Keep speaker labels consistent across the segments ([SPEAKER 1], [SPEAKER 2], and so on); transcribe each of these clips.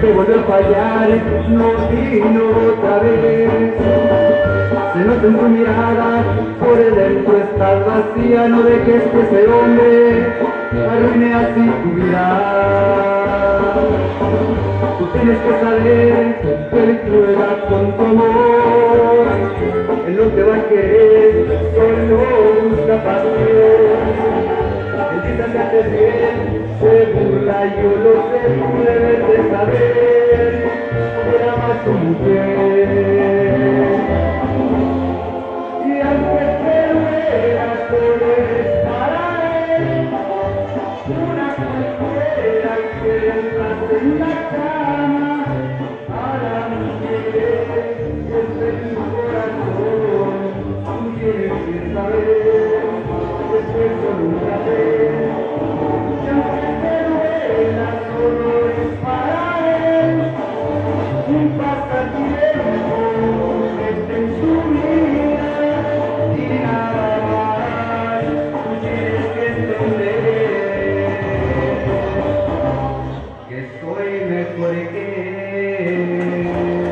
[SPEAKER 1] te volvió a fallar, no vino otra vez. Se nota en tu mirada, por dentro estás vacía, no dejes que ese hombre arruine así tu vida. Tú tienes que saber que él juega con tu amor, él no te va a querer, solo busca pasión. Él dice hacerte bien, se burla, yo lo sé, tú debes de saber que ama a tu mujer. Y aunque te duela, solo eres para él, una cualquiera que entras en la cama a la mujer que está en tu corazón. Tú tienes que saber que eso nunca ves. Y aunque te duela, solo es para él un pasatiempo que está en su vida y nada más. Tú tienes que entender que soy mejor que él.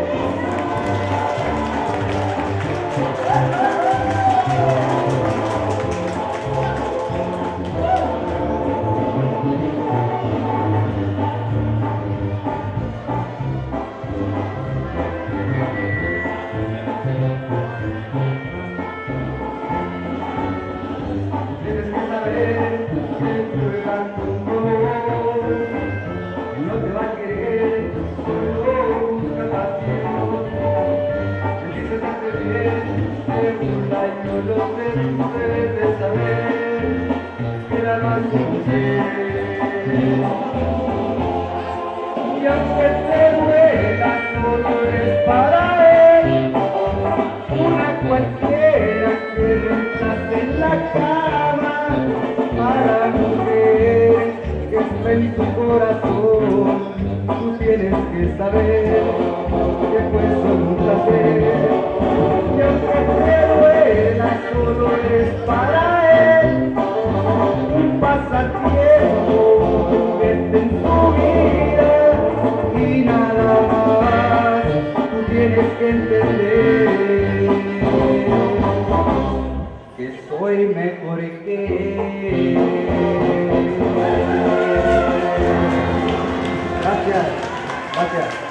[SPEAKER 1] Tienes que saber que juega con tu amor, él no te va a querer, solo busca pasión. Él dice hacerte bien, se burla, yo lo sé, tú debes de saber que la amas sincero. Y aunque te duela, solo eres para él una cualquiera que reemplace en la cama a la mujer que está en tu corazón. Tú tienes que saber que fue solo un placer. Y aunque te duela, solo eres para él un pasatiempo que está en tu vida y nada más. Tú tienes que entender que soy mejor que él. Gracias, gracias.